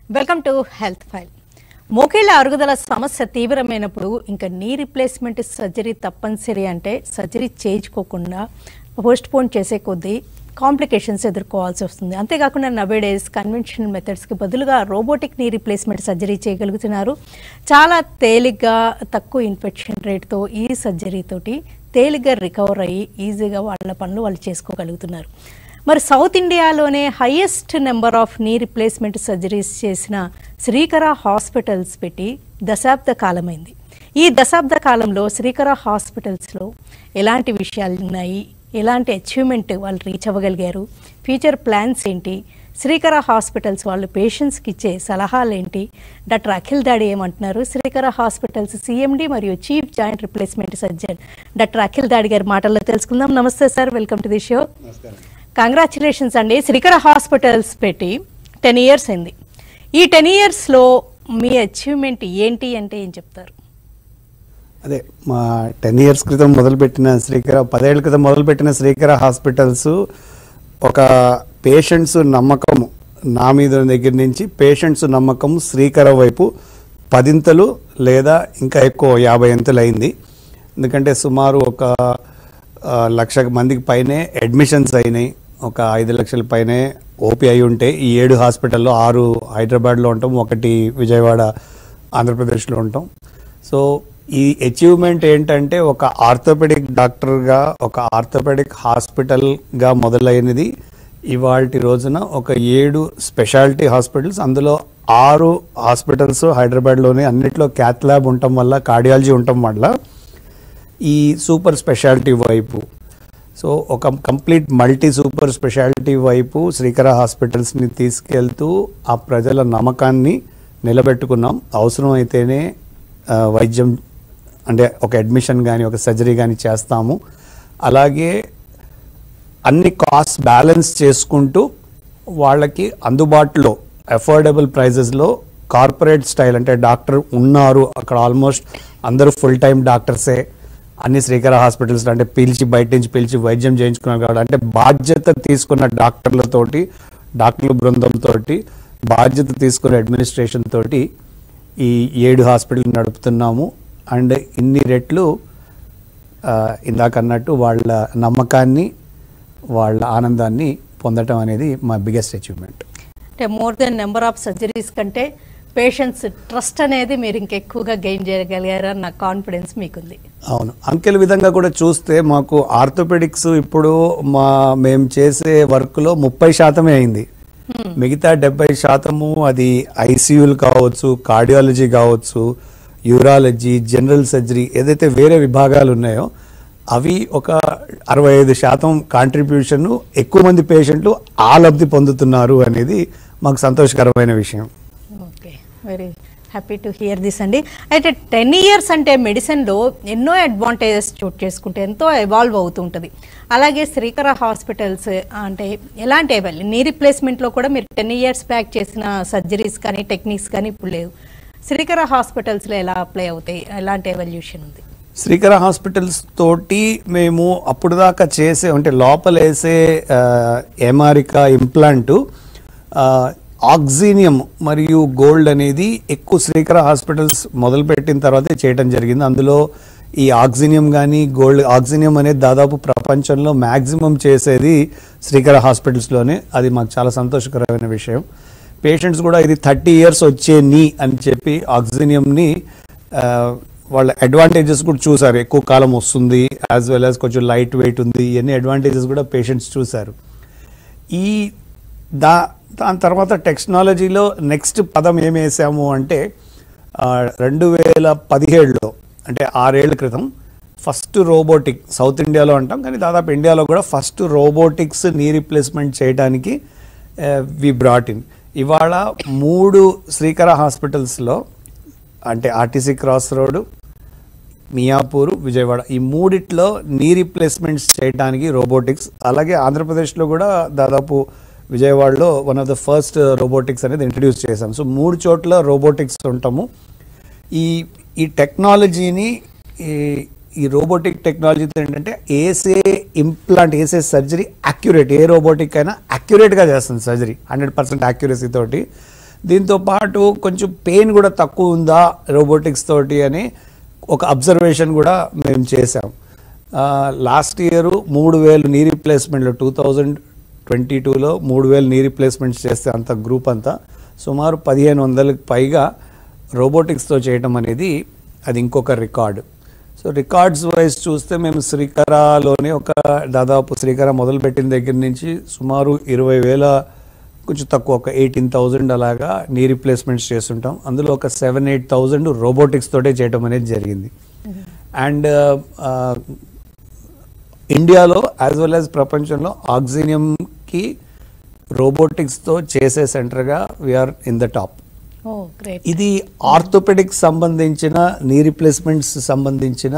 Welcome to health file. మోకాళ్ళ అరుగుదల సమస్య తీవ్రమైనప్పుడు ఇంకా నీ రీప్లేస్మెంట్ సర్జరీ తప్పనిసరి అంటే సర్జరీ చేయించుకోకుండా పోస్ట్ పోన్ చేసే కొద్దీ కాంప్లికేషన్స్ ఎదుర్కోవాల్సి వస్తుంది. అంతేకాకుండా నవేడేస్ కన్వెన్షనల్ మెథడ్స్కి బదులుగా రోబోటిక్ నీ రీప్లేస్మెంట్ సర్జరీ చేయగలుగుతున్నారు. చాలా తేలిగ్గా తక్కువ ఇన్ఫెక్షన్ రేట్తో ఈ సర్జరీతోటి తేలిగ్గా రికవర్ అయ్యి ఈజీగా వాళ్ళ పనులు వాళ్ళు చేసుకోగలుగుతున్నారు. మరి సౌత్ ఇండియాలోనే highest number of knee replacement surgeries చేసిన శ్రీకర హాస్పిటల్స్ పెట్టి దశాబ్ద కాలమైంది. ఈ దశాబ్ద కాలంలో శ్రీకర హాస్పిటల్స్లో ఎలాంటి విషయాలు ఉన్నాయి, ఎలాంటి అచీవ్మెంట్ వాళ్ళు రీచ్ అవ్వగలిగారు, ఫ్యూచర్ ప్లాన్స్ ఏంటి, శ్రీకర హాస్పిటల్స్ వాళ్ళు పేషెంట్స్కి ఇచ్చే సలహాలు ఏంటి, డాక్టర్ అఖిల్ దాడి ఏమంటున్నారు, శ్రీకర హాస్పిటల్స్ సిఎండి మరియు chief joint replacement surgeon doctor Akhil Dadi గారి మాటల్లో తెలుసుకుందాం. నమస్తే sir, welcome to the show. Congratulations అండి. శ్రీకర హాస్పిటల్స్ పెట్టి 10 years అయింది. ఈ 10 yearsలో మీ అచీవ్మెంట్ ఏంటి అంటే ఏం చెప్తారు? అదే మా 10 years క్రితం మొదలుపెట్టిన శ్రీకర 10 ఏళ్ల క్రితం మొదలుపెట్టిన శ్రీకర హాస్పిటల్స్ ఒక పేషెంట్స్ నమ్మకం నా మీద దగ్గర నుంచి పేషెంట్స్ నమ్మకం శ్రీకర వైపు 10 లేదా ఇంకా ఎక్కువ 50 అయింది. ఎందుకంటే సుమారు ఒక 1,00,000 మందికి పైనే అడ్మిషన్స్ అయినాయి, ఒక 5 లక్షల పైనే ఓపీ అయి ఉంటే ఈ 7 హాస్పిటల్లో 6 హైదరాబాద్లో ఉంటాం, 1 విజయవాడ ఆంధ్రప్రదేశ్లో ఉంటాం. సో ఈ అచీవ్మెంట్ ఏంటంటే ఒక ఆర్థోపెడిక్ డాక్టర్గా ఒక ఆర్థోపెడిక్ హాస్పిటల్గా మొదలైనది ఇవాల్టి రోజున ఒక 7 స్పెషాలిటీ హాస్పిటల్స్, అందులో 6 హాస్పిటల్స్ హైదరాబాద్లోనే అన్నిట్లో క్యాత్ ల్యాబ్ ఉండటం వల్ల, కార్డియాలజీ ఉండటం వల్ల ఈ సూపర్ స్పెషాలిటీ వైపు, సో ఒక కంప్లీట్ మల్టీ సూపర్ స్పెషాలిటీ వైపు శ్రీకర హాస్పిటల్స్ని తీసుకెళ్తూ ఆ ప్రజల నమ్మకాన్ని నిలబెట్టుకున్నాం. అవసరం అయితేనే వైద్యం అంటే ఒక అడ్మిషన్ కానీ ఒక సర్జరీ కానీ చేస్తాము. అలాగే అన్ని కాస్ట్ బ్యాలెన్స్ చేసుకుంటూ వాళ్ళకి అందుబాటులో అఫోర్డబుల్ ప్రైజెస్లో కార్పొరేట్ స్టైల్, అంటే డాక్టర్ ఉన్నారు అక్కడ ఆల్మోస్ట్ అందరూ ఫుల్ టైం డాక్టర్సే అన్ని శ్రీకర హాస్పిటల్స్, అంటే బయట నుంచి పిలిచి వైద్యం చేయించుకున్నారు కాబట్టి, అంటే బాధ్యత తీసుకున్న డాక్టర్లతోటి, డాక్టర్ల బృందంతో బాధ్యత తీసుకున్న అడ్మినిస్ట్రేషన్ తోటి ఈ 7 హాస్పిటల్ నడుపుతున్నాము. అండ్ ఇన్ని రెట్లు ఇందాక అన్నట్టు వాళ్ళ నమ్మకాన్ని, వాళ్ళ ఆనందాన్ని పొందటం అనేది మా బిగ్గెస్ట్ అచీవ్మెంట్. అంటే more than number of surgeries కంటే పేషెంట్స్ ట్రస్ట్ అనేది మీరు ఇంకెక్కువగా గెయిన్ చేయగలిగారని నా కాన్ఫిడెన్స్ మీకుంది. అవును, అంకెల విధంగా కూడా చూస్తే మాకు ఆర్థోపెడిక్స్ ఇప్పుడు మేము చేసే వర్క్లో 30% అయింది. మిగతా 70% అది ఐసీయూలు కావచ్చు, కార్డియాలజీ కావచ్చు, యూరాలజీ, జనరల్ సర్జరీ, ఏదైతే వేరే విభాగాలు ఉన్నాయో అవి ఒక 65% కాంట్రిబ్యూషన్, ఎక్కువ మంది పేషెంట్లు ఆ లబ్ధి పొందుతున్నారు అనేది మాకు సంతోషకరమైన విషయం. Okay, very happy to hear this అండి. అయితే 10 years అంటే మెడిసిన్లో ఎన్నో అడ్వాంటేజెస్ చోటు చేసుకుంటే ఎంతో ఎవాల్వ్ అవుతుంటుంది. అలాగే శ్రీకర హాస్పిటల్స్ అంటే ఎలాంటి నీ రీప్లేస్మెంట్లో కూడా మీరు 10 years బ్యాక్ చేసిన సర్జరీస్ కానీ టెక్నిక్స్ కానీ ఇప్పుడు లేవు. శ్రీకర హాస్పిటల్స్లో ఎలా అప్లై అవుతాయి, ఎలాంటి ఎవల్యూషన్ ఉంది? శ్రీకర హాస్పిటల్స్ తోటి మేము అప్పుడు దాకా చేసే, అంటే లోపల వేసే ఎమారికా ఇంప్లాంటు ఆక్సినియం మరియు గోల్డ్ అనేది ఎక్కువ శ్రీకర హాస్పిటల్స్ మొదలుపెట్టిన తర్వాతే చేయడం జరిగింది. అందులో ఈ ఆక్సినియం కానీ గోల్డ్, ఆక్సినియం అనేది దాదాపు ప్రపంచంలో మ్యాక్సిమం చేసేది శ్రీకర హాస్పిటల్స్లోనే. అది మాకు చాలా సంతోషకరమైన విషయం. పేషెంట్స్ కూడా ఇది 30 years వచ్చే నీ అని చెప్పి ఆక్సినియంని వాళ్ళ అడ్వాంటేజెస్ కూడా చూసారు, ఎక్కువ కాలం వస్తుంది, యాజ్ వెల్ యాజ్ కొంచెం లైట్ వెయిట్ ఉంది, ఇవన్నీ అడ్వాంటేజెస్ కూడా పేషెంట్స్ చూశారు. దాని తర్వాత టెక్నాలజీలో నెక్స్ట్ పదం ఏమి వేసాము అంటే 2017లో, అంటే 6 ఏళ్ల క్రితం ఫస్ట్ రోబోటిక్, సౌత్ ఇండియాలో అంటాం కానీ దాదాపు ఇండియాలో కూడా ఫస్ట్ రోబోటిక్స్ నీ రీప్లేస్మెంట్ చేయడానికి వి బ్రాట్ ఇన్. ఇవాళ 3 శ్రీకర హాస్పిటల్స్లో, అంటే RTC cross road, Miyapur, Vijayawada, ఈ 3 నీ రీప్లేస్మెంట్స్ చేయడానికి రోబోటిక్స్. అలాగే ఆంధ్రప్రదేశ్లో కూడా దాదాపు విజయవాడలో one of the first robotics అనేది ఇంట్రడ్యూస్ చేశాం. సో 3 చోట్ల రోబోటిక్స్ ఉంటాము. ఈ టెక్నాలజీని, ఈ రోబోటిక్ టెక్నాలజీతో ఏంటంటే ఏసే ఇంప్లాంట్, ఏసే సర్జరీ అక్యురేట్, ఏ రోబోటిక్ అయినా అక్యురేట్గా చేస్తుంది సర్జరీ, 100% యాక్యురసీ తోటి. దీంతో పాటు కొంచెం పెయిన్ కూడా తక్కువ ఉందా రోబోటిక్స్ తోటి అని ఒక అబ్జర్వేషన్ కూడా మేము చేసాం. లాస్ట్ ఇయర్ 3,000 నీ రీప్లేస్మెంట్లు 2022లో 3,000 నీ రీప్లేస్మెంట్స్ చేస్తే అంత గ్రూప్ అంతా సుమారు 1,500కి పైగా రోబోటిక్స్తో చేయటం అనేది అది ఇంకొక రికార్డు. సో రికార్డ్స్ వైజ్ చూస్తే మేము శ్రీకరాలోనే దాదాపు శ్రీకర మొదలుపెట్టిన దగ్గర నుంచి సుమారు 20,000 కొంచెం తక్కువ ఒక 18,000 అలాగా నీ రీప్లేస్మెంట్స్ చేస్తుంటాం. అందులో ఒక 7,000-8,000 రోబోటిక్స్ తోటే చేయటం అనేది జరిగింది. అండ్ ఇండియాలో యాజ్ వెల్ యాజ్ ప్రపంచంలో ఆక్సినియంకి రోబోటిక్స్తో చేసే సెంటర్గా వీఆర్ ఇన్ ద టాప్. ఇది ఆర్థోపెడిక్ సంబంధించిన నీ రీప్లేస్మెంట్స్ సంబంధించిన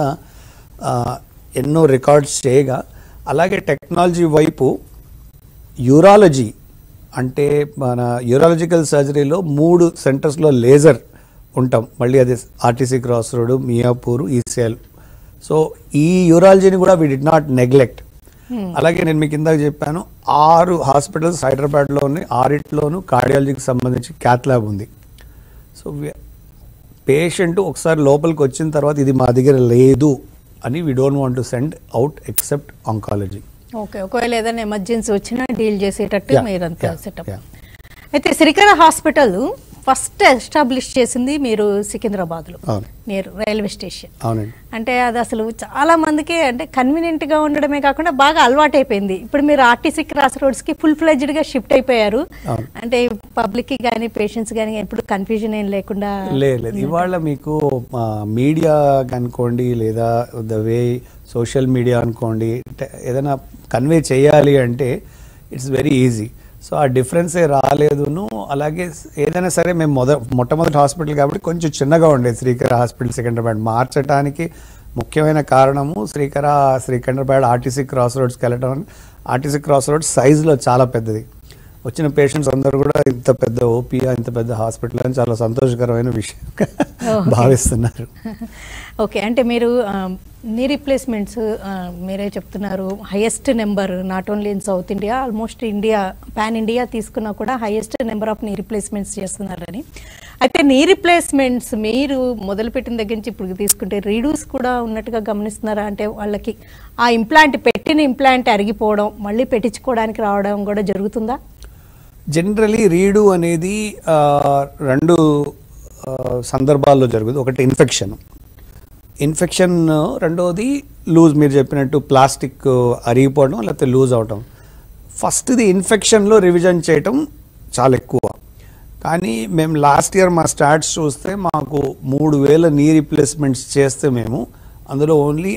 ఎన్నో రికార్డ్స్ చేయగా, అలాగే టెక్నాలజీ వైపు యూరాలజీ అంటే మన యూరాలజికల్ సర్జరీలో 3 సెంటర్స్లో లేజర్ ఉంటాం. మళ్ళీ అది RTC cross road, Miyapur, ECL. So ఈ యూరాలజీని కూడా వీ డిడ్ నాట్ నెగ్లెక్ట్. అలాగే నేను మీకు ఇందాక చెప్పాను 6 హాస్పిటల్స్ హైదరాబాద్లో ఉన్నాయి. 6లోనూ కార్డియాలజీకి సంబంధించి క్యాత్ ల్యాబ్ ఉంది. సో పేషెంట్ ఒకసారి లోపలికి వచ్చిన తర్వాత ఇది మా దగ్గర లేదు అని we don't want to send out except oncology. Okay, ఒకవేళ ఏదైనా ఎమర్జెన్సీ వచ్చినా డీల్ చేసేటట్టు మీరంతా సెటప్. అయితే శ్రీకర హాస్పిటల్ ఫస్ట్ ఎస్టాబ్లిష్ చేసింది మీరు సికింద్రాబాద్లో నియర్ రైల్వే స్టేషన్. అంటే అది అసలు చాలా మందికి అంటే కన్వీనియంట్గా ఉండడమే కాకుండా బాగా అలవాటు అయిపోయింది. ఇప్పుడు మీరు ఆర్టీసీ క్రాస్ రోడ్స్కి ఫుల్ ఫ్లెడ్జ్డ్గా షిఫ్ట్ అయిపోయారు. అంటే పబ్లిక్కి కానీ పేషెంట్స్ కానీ ఇప్పుడు కన్ఫ్యూజన్ ఏం లేకుండా లేదు. ఇవాళ మీకు మీడియా అనుకోండి లేదా ద వే సోషల్ మీడియా అనుకోండి, ఏదైనా కన్వే చేయాలి అంటే ఇట్స్ వెరీ ఈజీ. సో ఆ డిఫరెన్సే రాలేదును. అలాగే ఏదైనా సరే మేము మొట్టమొదటి హాస్పిటల్ కాబట్టి కొంచెం చిన్నగా ఉండేది శ్రీకర హాస్పిటల్ సికింద్రాబాద్. మార్చడానికి ముఖ్యమైన కారణము సికింద్రాబాద్ ఆర్టీసీ క్రాస్ రోడ్స్కి వెళ్ళడం. ఆర్టీసీ క్రాస్ రోడ్స్ సైజులో చాలా పెద్దది. వచ్చిన పేషెంట్స్ అందరూ కూడా ఇంత పెద్ద ఓపీఆ, ఇంత పెద్ద హాస్పిటల్ అని చాలా సంతోషకరమైన విషయంగా భావిస్తున్నారు. ఓకే, అంటే మీరు నీ రీప్లేస్మెంట్స్ మీరే చెప్తున్నారు highest number not only in south India, almost India pan India తీసుకున్నా కూడా highest number of knee replacements చేస్తున్నారని. అయితే నీ రీప్లేస్మెంట్స్ మీరు మొదలుపెట్టిన దగ్గర నుంచి ఇప్పుడు తీసుకుంటే రీడూస్ కూడా ఉన్నట్టుగా గమనిస్తున్నారా? అంటే వాళ్ళకి ఆ పెట్టిన ఇంప్లాంట్ అరిగిపోవడం మళ్ళీ పెట్టించుకోవడానికి రావడం కూడా జరుగుతుందా? జనరలీ రీడు అనేది 2 సందర్భాల్లో జరుగుతుంది. ఒకటి ఇన్ఫెక్షన్, రెండోది లూజ్. మీరు చెప్పినట్టు ప్లాస్టిక్ అరిగిపోవడం లేకపోతే లూజ్ అవడం. ఫస్ట్ది ఇన్ఫెక్షన్లో రివిజన్ చేయటం చాలా ఎక్కువ. కానీ మేము లాస్ట్ ఇయర్ మా స్టాట్స్ చూస్తే మాకు 3,000 నీ రీప్లేస్మెంట్స్ చేస్తే మేము అందులో ఓన్లీ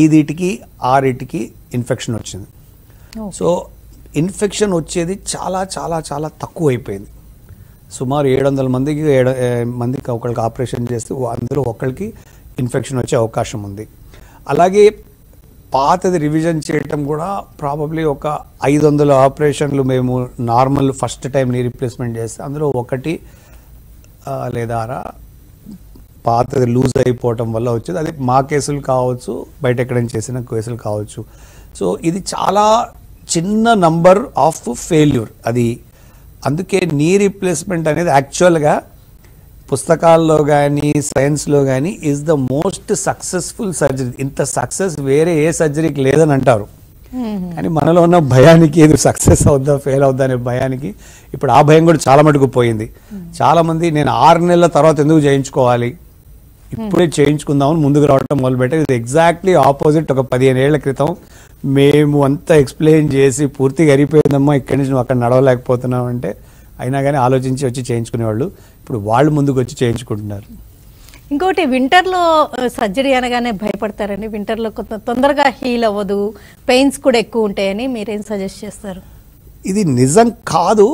5-6 ఇన్ఫెక్షన్ వచ్చింది. సో ఇన్ఫెక్షన్ వచ్చేది చాలా చాలా చాలా తక్కువ అయిపోయింది. సుమారు 700 మందికి ఒకరికి ఆపరేషన్ చేస్తే అందులో ఒకరికి ఇన్ఫెక్షన్ వచ్చే అవకాశం ఉంది. అలాగే పాతది రివిజన్ చేయటం కూడా ప్రాబబ్లీ ఒక 500 ఆపరేషన్లు మేము normal first time knee replacement చేస్తే అందులో 1 లేదా 6 పాతది లూజ్ అయిపోవటం వల్ల వచ్చేది. అది మా కేసులు కావచ్చు, బయట ఎక్కడైనా చేసిన కేసులు కావచ్చు. సో ఇది చాలా చిన్న నంబర్ ఆఫ్ ఫెయిల్యూర్. అది అందుకే నీ రీప్లేస్మెంట్ అనేది యాక్చువల్గా పుస్తకాల్లో కానీ సైన్స్లో కానీ is the most successful surgery. ఇంత సక్సెస్ వేరే ఏ సర్జరీకి లేదని అంటారు. కానీ మనలో ఉన్న భయానికి ఇది సక్సెస్ అవుద్దా ఫెయిల్ అవుద్దా అనే భయానికి ఇప్పుడు ఆ భయం కూడా చాలా మటుకు పోయింది. చాలామంది నేను 6 నెలల తర్వాత ఎందుకు చేయించుకోవాలి, ఇప్పుడే చేయించుకుందామని ముందుకు రావడం మొదలుపెట్టారు. ఇది ఎగ్జాక్ట్లీ ఆపోజిట్. ఒక 15 ఏళ్ల క్రితం మేము అంతా ఎక్స్ప్లెయిన్ చేసి పూర్తిగా అరిపోయిందమ్మా ఇక్కడి నుంచి నువ్వు అక్కడ నడవలేకపోతున్నావు అంటే అయినా కానీ ఆలోచించి వచ్చి చేయించుకునేవాళ్ళు. ఇప్పుడు వాళ్ళు ముందుకు వచ్చి చేయించుకుంటున్నారు. ఇంకోటి వింటర్లో సర్జరీ అనగానే భయపడతారండి. వింటర్లో కొంత తొందరగా హీల్ అవ్వదు, పెయిన్స్ కూడా ఎక్కువ ఉంటాయని మీరేం సజెస్ట్ చేస్తారు? ఇది నిజం కాదు.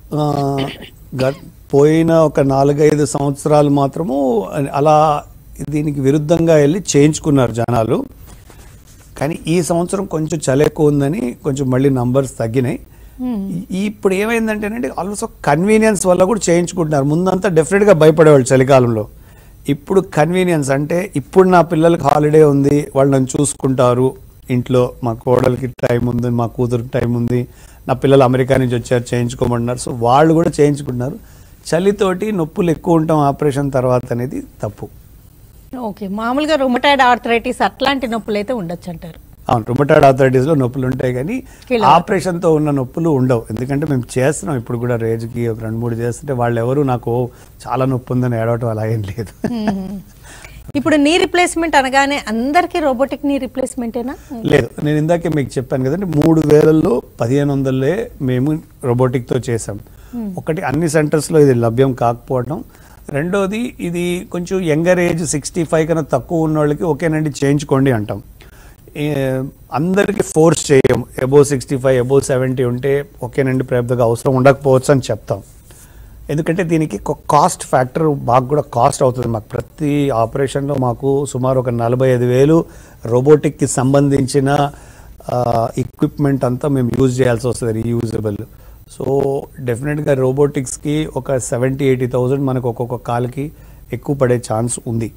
పోయిన ఒక 4-5 సంవత్సరాలు మాత్రము అలా దీనికి విరుద్ధంగా వెళ్ళి చేయించుకున్నారు జనాలు. కానీ ఈ సంవత్సరం కొంచెం చలి ఎక్కువ ఉందని కొంచెం మళ్ళీ నంబర్స్ తగ్గినాయి. ఇప్పుడు ఏమైందంటేనండి ఆల్సో కన్వీనియన్స్ వల్ల కూడా చేయించుకుంటున్నారు. ముందంతా డెఫినెట్గా భయపడేవాళ్ళు చలికాలంలో. ఇప్పుడు కన్వీనియన్స్ అంటే ఇప్పుడు నా పిల్లలకి హాలిడే ఉంది, వాళ్ళు నన్ను చూసుకుంటారు ఇంట్లో, మా కోడలికి టైం ఉంది, మా కూతురికి టైం ఉంది, నా పిల్లలు అమెరికా నుంచి వచ్చారు చేయించుకోమంటున్నారు. సో వాళ్ళు కూడా చేయించుకుంటున్నారు. చలితోటి నొప్పులు ఎక్కువ ఉంటాం ఆపరేషన్ తర్వాత అనేది తప్పు. ఓకే, మామూలుగా రుమటాయిడ్ ఆర్థరైటిస్ అట్లాంటి నొప్పులు అయితే ఉండొచ్చు అంటారు. అవును, రుమటాయిడ్ ఆర్థరైటిస్లో నొప్పులు ఉంటాయి కానీ ఆపరేషన్తో ఉన్న నొప్పులు ఉండవు. ఎందుకంటే మేము చేస్తున్నాం ఇప్పుడు కూడా, రోజుకి ఒక 2-3 చేస్తుంటే వాళ్ళు ఎవరు నాకు చాలా నొప్పి ఉందని ఏడవటం అలా ఏం లేదు. ఇప్పుడు నీ రిప్లేస్మెంట్ అనగానే అందరికీ రోబోటిక్ నీ రిప్లేస్మెంటేనా? లేదు, నేను ఇందాకే మీకు చెప్పాను కదండి, 3000లో 1500 మేము రోబోటిక్తో చేసాం. ఒకటి అన్ని సెంటర్స్లో ఇది లభ్యం కాకపోవడం, రెండోది ఇది కొంచెం యంగర్ ఏజ్ 65 కన్నా తక్కువ ఉన్న వాళ్ళకి ఓకేనండి చేయించుకోండి అంటాం. అందరికి ఫోర్స్ చేయం. అబోవ్ 65 అబోవ్ 70 ఉంటే ఓకేనండి పెద్దగా అవసరం ఉండకపోవచ్చు అని చెప్తాం. ఎందుకంటే దీనికి కాస్ట్ ఫ్యాక్టర్ బాగా కూడా కాస్ట్ అవుతుంది. మాకు ప్రతి ఆపరేషన్లో మాకు సుమారు ఒక 45,000 రోబోటిక్కి సంబంధించిన ఎక్విప్మెంట్ అంతా మేము యూజ్ చేయాల్సి వస్తుంది, రీయూజబుల్. సో డెఫినెట్గా రోబోటిక్స్కి ఒక 70,000-80,000 మనకు ఒక్కొక్క కాల్కి ఎక్కువ పడే ఛాన్స్ ఉంది.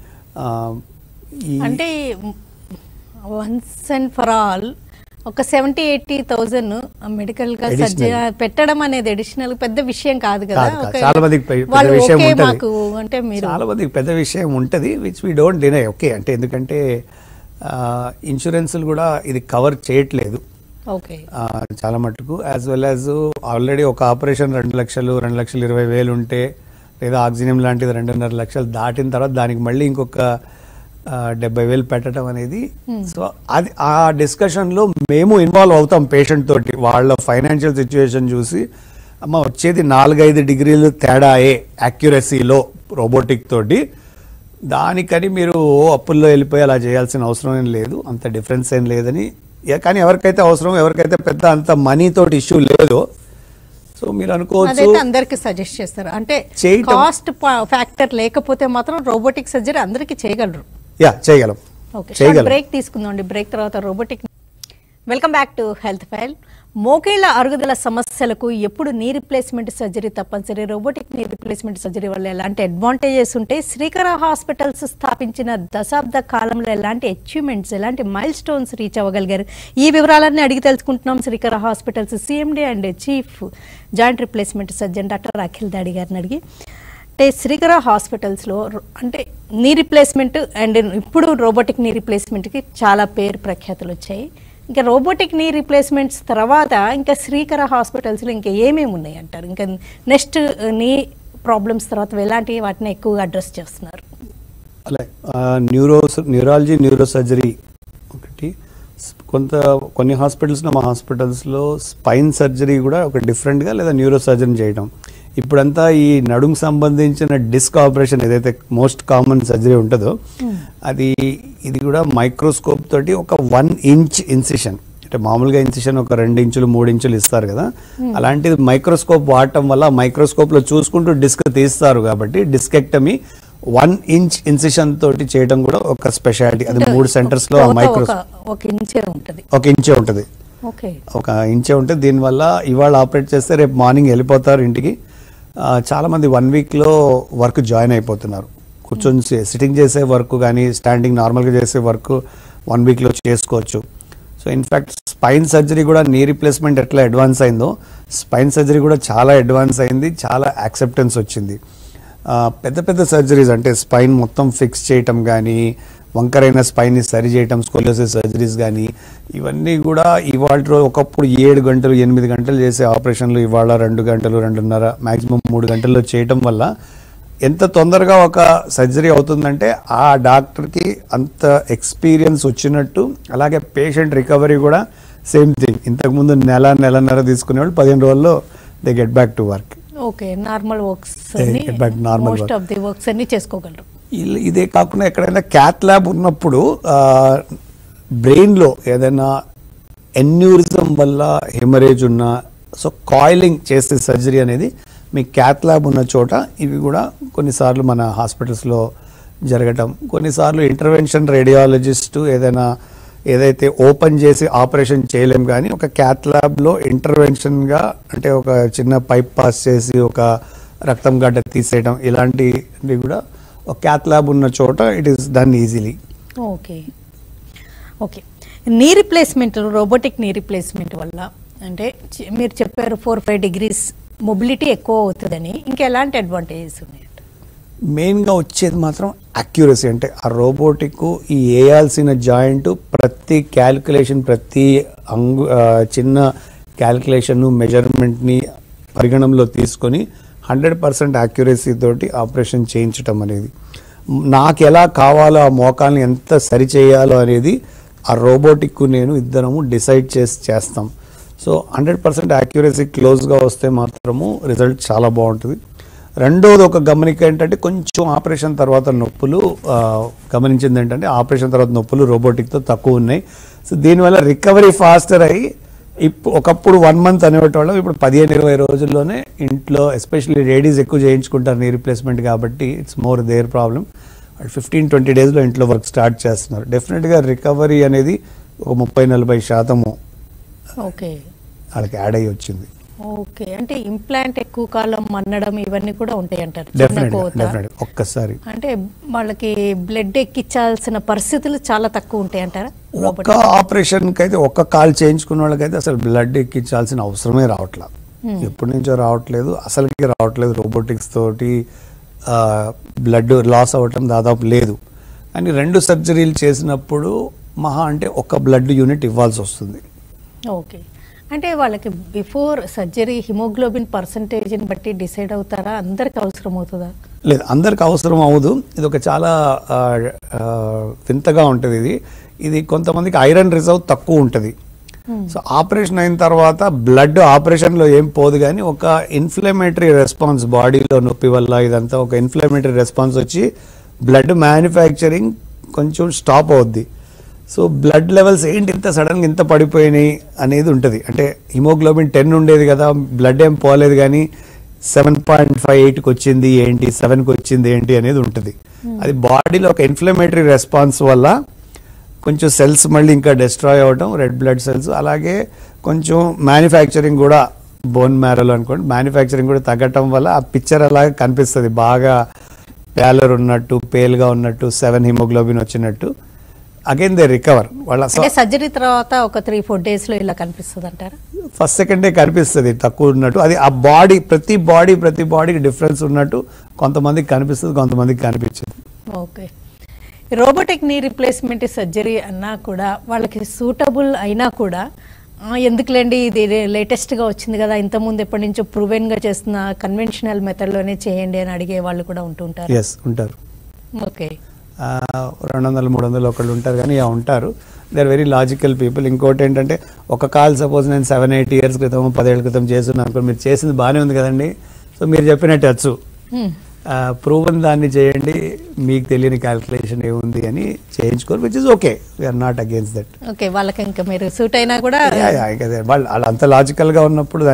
అంటే వన్స్ అండ్ ఫర్ ఆల్ ఒక 70,000-80,000 మెడికల్ గా పెట్టడం అనేది అడిషనల్ పెద్ద విషయం కాదు కదా. చాలా మందికి పెద్ద విషయం ఉంటుంది, which we don't deny. Okay అంటే ఎందుకంటే ఇన్సూరెన్స్లు కూడా ఇది కవర్ చేయట్లేదు చాలా మటుకు. యాజ్ వెల్ యాజ్ ఆల్రెడీ ఒక ఆపరేషన్ 2 లక్షలు 2,20,000 ఉంటే, లేదా ఆక్సిజన్ లాంటిది 2.5 లక్షలు దాటిన తర్వాత దానికి మళ్ళీ ఇంకొక 70,000 పెట్టడం అనేది. సో అది ఆ డిస్కషన్లో మేము ఇన్వాల్వ్ అవుతాం పేషెంట్ తోటి. వాళ్ళ ఫైనాన్షియల్ సిచ్యువేషన్ చూసి అమ్మ వచ్చేది 4-5 డిగ్రీలు తేడాయే యాక్యురసీలో రోబోటిక్ తోటి, దానికని మీరు అప్పుల్లో వెళ్ళిపోయి అలా చేయాల్సిన అవసరం ఏం లేదు, అంత డిఫరెన్స్ ఏం లేదని. కానీ ఎవరికైతే అవసరం, ఎవరికైతే పెద్ద అంత మనీ తోటి ఇష్యూ లేదు, సో మీరు అనుకోవచ్చు అందరికి సజెస్ట్ చేస్తారు. అంటే కాస్ట్ ఫ్యాక్టర్ లేకపోతే మాత్రం రోబోటిక్ సర్జరీ అందరికి చేయగలరు. చేయగలం. బ్రేక్ తీసుకుందాం. బ్రేక్ తర్వాత robotic. Welcome back to health file. మోకేళ్ల అరుగుదల సమస్యలకు ఎప్పుడు నీ రిప్లేస్మెంట్ సర్జరీ తప్పనిసరి. రోబోటిక్ నీ రిప్లేస్మెంట్ సర్జరీ వల్ల ఎలాంటి అడ్వాంటేజెస్ ఉంటాయి, శ్రీకర హాస్పిటల్స్ స్థాపించిన దశాబ్ద కాలంలో ఎలాంటి అచీవ్మెంట్స్, ఎలాంటి మైల్ స్టోన్స్ రీచ్ అవ్వగలిగారు, ఈ వివరాలన్నీ అడిగి తెలుసుకుంటున్నాం Srikara hospitals CMD and chief joint replacement surgeon doctor Akhil Dadi గారిని అడిగి. అంటే శ్రీకర హాస్పిటల్స్లో అంటే నీ రిప్లేస్మెంట్ అండ్ ఇప్పుడు రోబోటిక్ నీ రిప్లేస్మెంట్కి చాలా పేరు ప్రఖ్యాతులు వచ్చాయి. ఇంకా రోబోటిక్ నీ రిప్లేస్మెంట్స్ తర్వాత ఇంకా శ్రీకర హాస్పిటల్స్లో ఇంకా ఏమేమి ఉన్నాయి అంటారు? ఇంకా నెక్స్ట్ నీ ప్రాబ్లమ్స్ తర్వాత ఎలాంటి వాటిని ఎక్కువగా అడ్రస్ చేస్తున్నారు? అలాగే న్యూరాలజీ, న్యూరో సర్జరీ ఒకటి. కొన్ని హాస్పిటల్స్లో, మా హాస్పిటల్స్లో స్పైన్ సర్జరీ కూడా ఒక డిఫరెంట్గా లేదా న్యూరో సర్జరీ చేయడం. ఇప్పుడంతా ఈ నడుము సంబంధించిన డిస్క్ ఆపరేషన్ ఏదైతే మోస్ట్ కామన్ సర్జరీ ఉంటుందో ఇది కూడా మైక్రోస్కోప్ తోటి ఒక 1 ఇంచ్ ఇన్సిషన్, అంటే మామూలుగా ఇన్సిషన్ ఒక 2 ఇంచులు 3 ఇంచులు ఇస్తారు కదా, అలాంటిది మైక్రోస్కోప్ వాడటం వల్ల మైక్రోస్కోప్లో చూసుకుంటూ డిస్క్ తీస్తారు కాబట్టి డిస్కెక్టమీ 1 ఇంచ్ ఇన్సిషన్ తోటి చేయడం కూడా ఒక స్పెషాలిటీ. అది 3 సెంటర్స్లో మైక్రోస్కోప్ 1 ఇంచే ఉంటుంది. ఒక ఇంచే ఉంటుంది. దీనివల్ల ఇవాళ ఆపరేట్ చేస్తే రేపు మార్నింగ్ వెళ్ళిపోతారు ఇంటికి. చాలా మంది 1 వీక్లో వర్క్ జాయిన్ అయిపోతున్నారు. కూర్చొని సిట్టింగ్ చేసే వర్క్ కానీ స్టాండింగ్ నార్మల్గా చేసే వర్క్ 1 వీక్లో చేసుకోవచ్చు. సో ఇన్ఫ్యాక్ట్ స్పైన్ సర్జరీ కూడా నీ రిప్లేస్మెంట్ ఎట్లా అడ్వాన్స్ అయిందో స్పైన్ సర్జరీ కూడా చాలా అడ్వాన్స్ అయింది, చాలా యాక్సెప్టెన్స్ వచ్చింది. పెద్ద పెద్ద సర్జరీస్ అంటే స్పైన్ మొత్తం ఫిక్స్ చేయటం కానీ, వంకరైన స్పైన్ని సరి చేయటం, స్కోలియోసిస్ సర్జరీస్ కానీ, ఇవన్నీ కూడా ఇవాళ ఒకప్పుడు 7 గంటలు 8 గంటలు చేసే ఆపరేషన్లు ఇవాళ 2 గంటలు 2.5 మ్యాక్సిమం 3 గంటల్లో చేయటం వల్ల ఎంత తొందరగా ఒక సర్జరీ అవుతుందంటే ఆ డాక్టర్కి అంత ఎక్స్పీరియన్స్ వచ్చినట్టు. అలాగే పేషెంట్ రికవరీ కూడా సేమ్ థింగ్. ఇంతకుముందు నెలన్నర తీసుకునేవాళ్ళు 15 రోజుల్లో they get back to work. Normal works అన్ని చేసుకోగలరు. ఇదే కాకుండా ఎక్కడైనా క్యాత్ ల్యాబ్ ఉన్నప్పుడు బ్రెయిన్లో ఏదైనా ఎన్యూరిజం వల్ల హెమరేజ్ ఉన్నా, సో కాయిలింగ్ చేసే సర్జరీ అనేది మీ క్యాత్ ల్యాబ్ ఉన్న చోట ఇవి కూడా కొన్నిసార్లు మన హాస్పిటల్స్లో జరగటం. కొన్నిసార్లు ఇంటర్వెన్షన్ రేడియాలజిస్టు ఏదైతే ఓపెన్ చేసి ఆపరేషన్ చేయలేం కానీ ఒక క్యాత్ ల్యాబ్లో ఇంటర్వెన్షన్గా అంటే ఒక చిన్న పైప్ పాస్ చేసి ఒక రక్తం గడ్డ తీసేయడం, ఇలాంటివి కూడా ఒక క్యాత్ ల్యాబ్ ఉన్న చోట it is done easily. Okay knee replacement, robotic knee replacement వల్ల అంటే మీరు చెప్పారు 4-5 డిగ్రీస్ మొబిలిటీ ఎక్కువ అవుతుందని, ఇంకా ఎలాంటి అడ్వాంటేజెస్ ఉన్నాయి? మెయిన్గా వచ్చేది మాత్రం అక్యురసీ. అంటే ఆ రోబోటిక్ ఈ వేయాల్సిన జాయింట్ ప్రతి క్యాలిక్యులేషన్, ప్రతి చిన్న క్యాలిక్యులేషన్ మెజర్మెంట్ని పరిగణంలో తీసుకొని 100% అక్యురసీ తోటి ఆపరేషన్ చేయించటం అనేది, నాకు ఎలా కావాలో ఆ మోకాల్ని ఎంత సరి చేయాలో అనేది ఆ రోబోటిక్ నేను ఇద్దరము డిసైడ్ చేస్తాం. సో 100% అక్యురసీ క్లోజ్గా వస్తే మాత్రము రిజల్ట్ చాలా బాగుంటుంది. రెండోది ఒక గమనిక ఏంటంటే, కొంచెం ఆపరేషన్ తర్వాత నొప్పులు గమనించింది ఏంటంటే, ఆపరేషన్ తర్వాత నొప్పులు రోబోటిక్తో తక్కువ ఉన్నాయి. సో దీనివల్ల రికవరీ ఫాస్టర్ అయ్యి ఒకప్పుడు 1 month అనేవాళ్ళం, ఇప్పుడు 15-20 రోజుల్లోనే ఇంట్లో, ఎస్పెషల్లీ లేడీస్ ఎక్కువ చేయించుకుంటారు నీ రీప్లేస్మెంట్ కాబట్టి, ఇట్స్ మోర్ దేర్ ప్రాబ్లం. 15-20 డేస్లో ఇంట్లో వర్క్ స్టార్ట్ చేస్తున్నారు. డెఫినెట్గా రికవరీ అనేది ఒక 30-40% ఓకే వాళ్ళకి యాడ్ అయ్యి వచ్చింది. ఓకే, అంటే ఇంప్లాంట్ ఎక్కువ కాలం మన్నడం ఇవన్నీ కూడా ఉంటాయి అంటారు. ఒక్కసారి అంటే వాళ్ళకి బ్లడ్ ఎక్కించాల్సిన పరిస్థితులు చాలా తక్కువ ఉంటాయి అంటారా? ఒక్క ఆపరేషన్కి అయితే, ఒక్క కాల్ చేయించుకున్న వాళ్ళకైతే అసలు బ్లడ్ ఎక్కించాల్సిన అవసరమే రావట్లేదు. ఎప్పటి నుంచో రావట్లేదు, అసలుకి రావట్లేదు. రోబోటిక్స్ తోటి బ్లడ్ లాస్ అవ్వటం దాదాపు లేదు. కానీ 2 సర్జరీలు చేసినప్పుడు మహా అంటే ఒక బ్లడ్ యూనిట్ ఇవ్వాల్సి వస్తుంది. ఓకే, అంటే వాళ్ళకి బిఫోర్ సర్జరీ హిమోగ్లోబిన్ పర్సంటేజ్ని బట్టి డిసైడ్ అవుతారా? అందరికి అవసరం అవుతుందా? లేదు, అందరికి అవసరం అవ్వదు. ఇది ఒక చాలా వింతగా ఉంటుంది. ఇది కొంతమందికి ఐరన్ రిజర్వ్ తక్కువ ఉంటుంది. సో ఆపరేషన్ అయిన తర్వాత బ్లడ్ ఆపరేషన్లో ఏం పోదు, కానీ ఒక ఇన్ఫ్లమేటరీ రెస్పాన్స్ బాడీలో నొప్పి వల్ల ఇదంతా ఒక ఇన్ఫ్లమేటరీ రెస్పాన్స్ వచ్చి బ్లడ్ మ్యానుఫ్యాక్చరింగ్ కొంచెం స్టాప్ అవుద్ది. సో బ్లడ్ లెవెల్స్ ఏంటి ఇంత సడన్గా ఇంత పడిపోయినాయి అనేది ఉంటుంది. అంటే హిమోగ్లోబిన్ 10 ఉండేది కదా, బ్లడ్ ఏం పోలేదు, కానీ 7.58కి వచ్చింది ఏంటి, 7కి వచ్చింది ఏంటి అనేది ఉంటుంది. అది బాడీలో ఒక ఇన్ఫ్లమేటరీ రెస్పాన్స్ వల్ల కొంచెం సెల్స్ మళ్ళీ ఇంకా డిస్ట్రాయ్ అవ్వడం, రెడ్ బ్లడ్ సెల్స్. అలాగే కొంచెం మ్యానుఫ్యాక్చరింగ్ కూడా బోన్ మ్యారోలో అనుకోండి, మ్యానుఫ్యాక్చరింగ్ కూడా తగ్గటం వల్ల ఆ పిక్చర్ అలాగే కనిపిస్తుంది, బాగా ప్యాలర్ ఉన్నట్టు, పేల్గా ఉన్నట్టు, 7 హిమోగ్లోబిన్ వచ్చినట్టు. Again they recover. వాళ్ళ సర్జరీ తర్వాత ఒక 3-4 డేస్లో ఇలా కనిపిస్తుంది అంటారా? ఫస్ట్ సెకండ్ డే కనిపిస్తుంది తక్కువ ఉన్నట్టు. అది ఆ ప్రతి బాడీకి డిఫరెన్స్ ఉన్నట్టు కొంతమందికి కనిపిస్తుంది, కొంతమందికి కనిపించదు. Okay, robotic knee replacement surgery అన్నా కూడా వాళ్ళకి సూటబుల్ అయినా కూడా ఎందుకులేండి ఇది లేటెస్ట్గా వచ్చింది కదా, ఇంతకుముందు ఎప్పటి నుంచో ప్రూవెన్గా చేస్తున్న కన్వెన్షనల్ మెథడ్లోనే చేయండి అని అడిగే వాళ్ళు కూడా ఉంటుంటారు. ఎస్, ఉంటారు. ఓకే, 200-300 ఒకళ్ళు ఉంటారు, కానీ ఉంటారు. They are very logical people. ఇంకోటి ఏంటంటే, ఒక కాల్ సపోజ్ నేను 7-8 years క్రితం 10 ఏళ్ళ క్రితం చేస్తున్నాను అనుకో, మీరు చేసింది బాగానే ఉంది కదండి, సో మీరు చెప్పినట్టు వచ్చు, ప్రూవన్ దాన్ని చేయండి, మీకు తెలియని క్యాల్కులేషన్ ఏముంది అని చేయించుకోరు, which is okay. We are not against that. Okay, వాళ్ళకి ఇంకా మీరు సూట్ అయినా కూడా వాళ్ళు అంత లాజికల్గా ఉన్నప్పుడు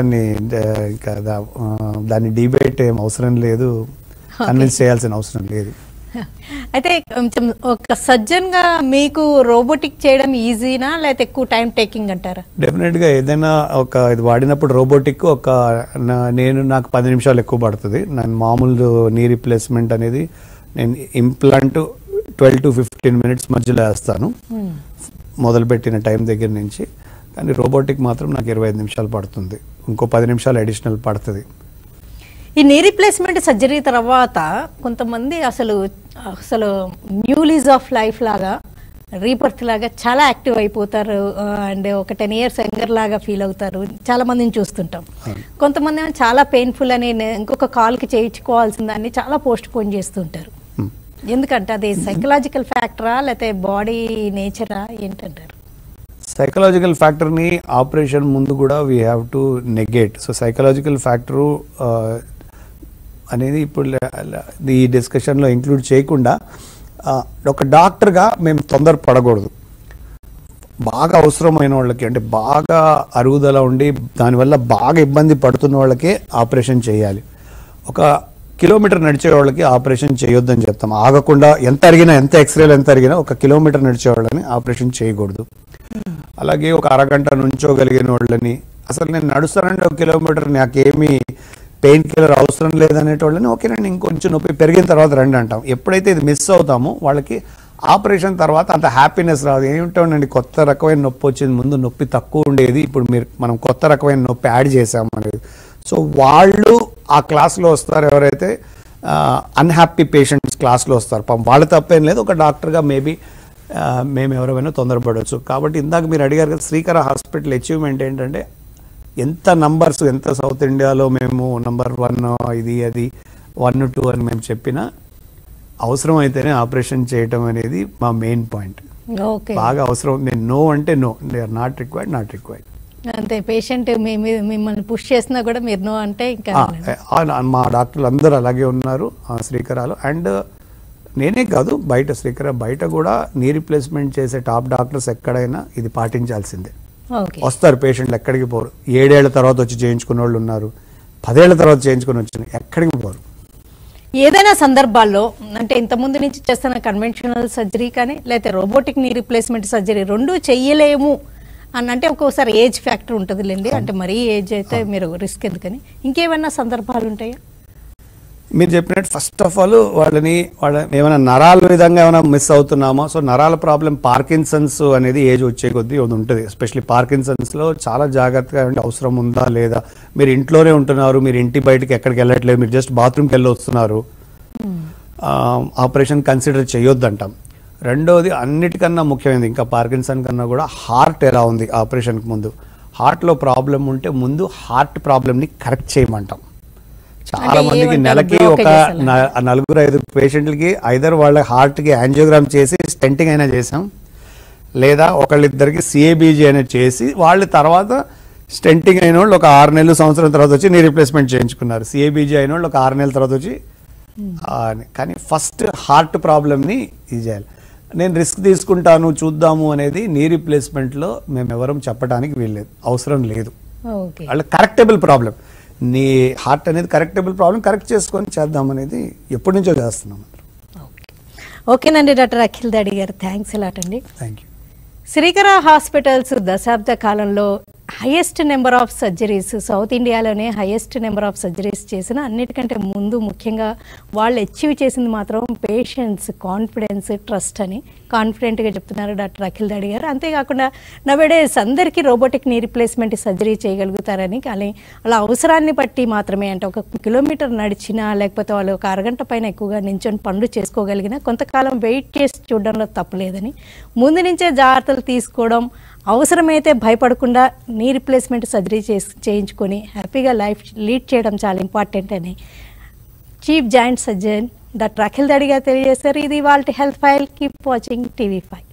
దాన్ని డిబేట్ ఏం అవసరం లేదు, కన్విన్స్ చేయాల్సిన అవసరం లేదు. అయితే కొంచెం ఒక సర్జన్గా మీకు రోబోటిక్ చేయడం ఈజీనా లేకపోతే ఎక్కువ టైం టేకింగ్ అంటారా? డెఫినెట్గా ఏదైనా ఇది వాడినప్పుడు రోబోటిక్ నాకు 10 నిమిషాలు ఎక్కువ పడుతుంది. నేను మామూలు నీ రీప్లేస్మెంట్ అనేది నేను ఇంప్లాంట్ 12 to 15 minutes మధ్యలో వేస్తాను మొదలుపెట్టిన టైం దగ్గర నుంచి. కానీ రోబోటిక్ మాత్రం నాకు 25 నిమిషాలు పడుతుంది, ఇంకో 10 నిమిషాలు అడిషనల్ పడుతుంది. ఈ నీ రీప్లేస్మెంట్ సర్జరీ తర్వాత కొంతమంది అసలు న్యూ లీజ్ ఆఫ్ లైఫ్ లాగా, రీబర్త్ లాగా చాలా యాక్టివ్ అయిపోతారు అండ్ ఒక 10 years యంగర్ లాగా ఫీల్ అవుతారు. చాలా మందిని చూస్తుంటాం. కొంతమంది చాలా పెయిన్ఫుల్ అని ఇంకొక కాల్కి చేయించుకోవాల్సిన దాన్ని చాలా పోస్ట్ పోన్ చేస్తుంటారు. ఎందుకంటే అది సైకలాజికల్ ఫ్యాక్టరా లేకపోతే బాడీ నేచరా ఏంటంటారు? సైకలాజికల్ ఫ్యాక్టర్ని ఆపరేషన్ ముందు కూడా we have to negate. So psychological factor అనేది ఇప్పుడు ఈ డిస్కషన్లో ఇంక్లూడ్ చేయకుండా, ఒక డాక్టర్గా మేము తొందరపడకూడదు. బాగా అవసరమైన వాళ్ళకి, అంటే బాగా అరుగుదల ఉండి దానివల్ల బాగా ఇబ్బంది పడుతున్న వాళ్ళకే ఆపరేషన్ చేయాలి. 1 kilometer నడిచే వాళ్ళకి ఆపరేషన్ చేయొద్దని చెప్తాం. ఆగకుండా ఎంత అరిగినా, ఎంత ఎక్స్రేలు ఎంత అరిగినా 1 kilometer నడిచే వాళ్ళని ఆపరేషన్ చేయకూడదు. అలాగే ఒక అరగంట నుంచోగలిగిన వాళ్ళని, అసలు నేను నడుస్తానంటే 1 kilometer నాకేమీ పెయిన్ కిల్లర్ అవసరం లేదనేటోళ్ళని ఓకేనండి ఇంకొంచెం నొప్పి పెరిగిన తర్వాత రండి అంటాం. ఎప్పుడైతే ఇది మిస్ అవుతామో వాళ్ళకి ఆపరేషన్ తర్వాత అంత హ్యాపీనెస్ రాదు. ఏమిటోనండి కొత్త రకమైన నొప్పి వచ్చింది, ముందు నొప్పి తక్కువ ఉండేది, ఇప్పుడు మనం కొత్త రకమైన నొప్పి యాడ్ చేసాము అనేది. సో వాళ్ళు ఆ క్లాస్లో వస్తారు, ఎవరైతే అన్హ్యాపీ పేషెంట్స్ క్లాస్లో వస్తారు. పాపం వాళ్ళ తప్పేం లేదు, ఒక డాక్టర్గా మేబీ మేము ఎవరైనా తొందరపడవచ్చు. కాబట్టి ఇందాక మీరు అడిగారు కదా, శ్రీకర హాస్పిటల్ అచీవ్మెంట్ ఏంటంటే ఎంత నంబర్స్, ఎంత సౌత్ ఇండియాలో మేము నంబర్ 1 ఇది అది 1, 2 అని మేము చెప్పినా అవసరం అయితేనే ఆపరేషన్ చేయటం అనేది మా మెయిన్ పాయింట్. బాగా అవసరం, నేను నో అంటే no, they are not required. అంతే, పేషెంట్ మిమ్మల్ని పుష్ చేసినా కూడా మీరు నో అంటే ఇంకా. మా డాక్టర్లు అందరూ అలాగే ఉన్నారు శ్రీకరాలో. అండ్ నేనే కాదు, బయట శ్రీకర బయట కూడా నీ రీప్లేస్మెంట్ చేసే టాప్ డాక్టర్స్ ఎక్కడైనా ఇది పాటించాల్సిందే. వస్తారు పేషెంట్లు, ఎక్కడికి పోరు. 7 ఏళ్ల తర్వాత వచ్చి చేయించుకున్న వాళ్ళు ఉన్నారు, 10 ఏళ్ల తర్వాత చేయించుకుని వచ్చిన ఎక్కడికి పోరు. ఏదైనా సందర్భాల్లో అంటే ఇంతకుముందు నుంచి చేస్తున్న కన్వెన్షనల్ సర్జరీ కానీ లేకపోతే రోబోటిక్ నీ రీప్లేస్మెంట్ సర్జరీ రెండూ చెయ్యలేము అని అంటే ఒక్కోసారి ఏజ్ ఫ్యాక్టర్ ఉంటుందిలేండి. అంటే మరీ ఏజ్ అయితే మీరు రిస్క్ ఎందుకని, ఇంకేమైనా సందర్భాలు ఉంటాయా? మీరు చెప్పినట్టు ఫస్ట్ ఆఫ్ ఆల్ వాళ్ళ ఏమైనా నరాల విధంగా ఏమైనా మిస్ అవుతున్నామో. సో నరాల ప్రాబ్లం పార్కిన్సన్స్ అనేది ఏజ్ వచ్చే కొద్దీ ఉంటుంది. ఎస్పెషల్లీ పార్కిన్సన్స్లో చాలా జాగ్రత్తగా ఉంటే అవసరం ఉందా లేదా. మీరు ఇంట్లోనే ఉంటున్నారు, మీరు ఇంటి బయటకి ఎక్కడికి వెళ్ళట్లేదు, మీరు జస్ట్ బాత్రూమ్కి వెళ్ళి వస్తున్నారు, ఆపరేషన్ కన్సిడర్ చేయొద్దు అంటాం. రెండోది అన్నిటికన్నా ముఖ్యమైనది, ఇంకా పార్కిన్సన్ కన్నా కూడా హార్ట్ ఎలా ఉంది ఆపరేషన్కి ముందు. హార్ట్లో ప్రాబ్లం ఉంటే ముందు హార్ట్ ప్రాబ్లమ్ని కరెక్ట్ చేయమంటాం. చాలా మందికి నెలకి ఒక 4-5 పేషెంట్లకి ఐదర్ వాళ్ళ హార్ట్కి యాంజియోగ్రామ్ చేసి స్టెంటింగ్ అయినా చేసాం, లేదా ఒకళ్ళిద్దరికి సిఏబీజీ అయినా చేసి వాళ్ళు తర్వాత స్టెంటింగ్ అయిన వాళ్ళు ఒక 6 నెలలు సంవత్సరం తర్వాత వచ్చి నీ రీప్లేస్మెంట్ చేయించుకున్నారు. సిఏబీజీ అయిన వాళ్ళు ఒక 6 నెలల తర్వాత వచ్చి. కానీ ఫస్ట్ హార్ట్ ప్రాబ్లమ్ని ఇది చేయాలి. నేను రిస్క్ తీసుకుంటాను చూద్దాము అనేది నీ రీప్లేస్మెంట్లో మేము ఎవరం చెప్పడానికి వీల్లేదు, అవసరం లేదు. వాళ్ళ కరెక్టబుల్ ప్రాబ్లం, నీ హార్ట్ అనేది కరెక్టబుల్ ప్రాబ్లం, కరెక్ట్ చేసుకొని చేద్దాం అనేది ఎప్పటి నుంచో చేస్తున్నాం. ఓకేనండి డాక్టర్ అఖిల్ దాడి గారు, థ్యాంక్స్ అలాట్ అండి. Thank you. శ్రీకర హాస్పిటల్స్ దశాబ్ద కాలంలో highest number of surgeries, south ఇండియాలోనే హైయెస్ట్ నెంబర్ ఆఫ్ సర్జరీస్ చేసిన, అన్నిటికంటే ముందు ముఖ్యంగా వాళ్ళు అచీవ్ చేసింది మాత్రం పేషెంట్స్ కాన్ఫిడెన్స్, ట్రస్ట్ అని కాన్ఫిడెంట్గా చెప్తున్నారు డాక్టర్ అఖిల్ దాడి గారు. అంతేకాకుండా నవేడేస్ అందరికీ రోబోటిక్ నీ రీప్లేస్మెంట్ సర్జరీ చేయగలుగుతారని, కానీ అలా అవసరాన్ని బట్టి మాత్రమే, అంటే 1 కిలోమీటర్ నడిచినా లేకపోతే వాళ్ళు 1 అరగంట పైన ఎక్కువగా నించొని పనులు చేసుకోగలిగినా కొంతకాలం వెయిట్ చేసి చూడడంలో తప్పులేదని, ముందు నుంచే జాగ్రత్తలు తీసుకోవడం, అవసరమైతే భయపడకుండా నీ రీప్లేస్మెంట్ సర్జరీ చేయించుకొని హ్యాపీగా లైఫ్ లీడ్ చేయడం చాలా ఇంపార్టెంట్ అని chief joint surgeon doctor Akhil Dadi గారు తెలియజేశారు. ఇది వాళ్ళ health file. Keep watching TV5.